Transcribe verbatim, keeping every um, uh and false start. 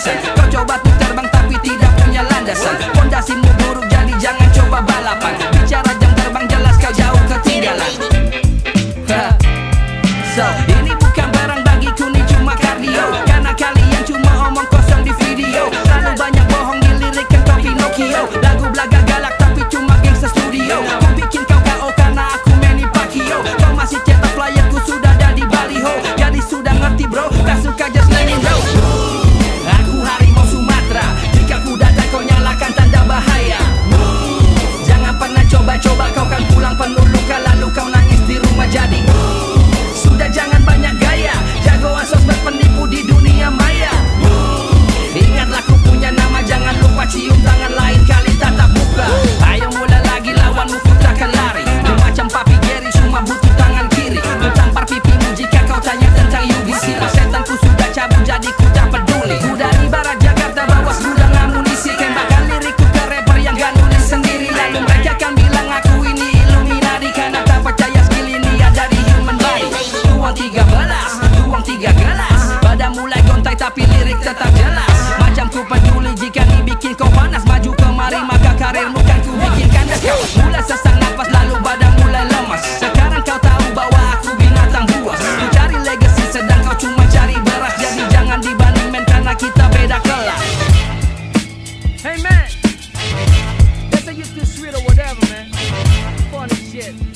landasan. Kau coba tuh terbang tapi tidak punya landasan. Pondasimu buruk jadi jangan coba balapan. Bicara jam terbang jelas kau jauh ketinggalan. So, ini bukan barang bagiku, ini cuma kardio. Karena kalian cuma omong kosong di video. Terlalu banyak bohong di lirik yang kau Pinocchio. Lagu belaga galak tapi cuma gangsta studio. Ku bikin kau K O karena aku Manny Pacquiao. Kau masih cetak flyerku sudah ada di baliho. Jadi sudah ngerti bro, tak suka just let it go. Aku harimau Sumatera. Jika ku datang kau nyalakan tanda bahaya. Jangan pernah coba-coba, kau kan pulang penuh luka. Lalu kau nangis di rumah jadi. Sudah jangan banyak gaya, jagoan sosmed penipu di dunia maya. Ingatlah ku punya nama, jangan lupa cium tangan, lain kali tatap muka. Ayo mulai lagi, lawanmu ku takkan lari. Ku macam Papi Gary, cuma butuh tangan kiri. Ku tampar pipimu jika kau tanya tentang U B C. Setanku sudah cabut jadi ku tak peduli. Ku dari barat Jakarta bawa gudang amunisi. Tembakan lirikku ke rapper yang gak nulis sendiri. Lalu mereka akan bilang aku ini Illuminati. Karena tak percaya skill ini ada di human body. Tuang tiga belas, tuang tiga gelas. Pada mulai gontai tapi lirik tetap jelas. Macam ku peduli jika dibikin kau panas. Maju kemari maka karirmu kan ku bikin kandas. Kau mulai sesak nafas lalu badan mulai lemas. Sekarang kau tahu bahwa aku binatang buas. Ku cari legacy sedang kau cuma cari beras. Jadi jangan dibanding men karena kita beda kelas. Hey man, they say you're too sweet or whatever, man. Funny shit.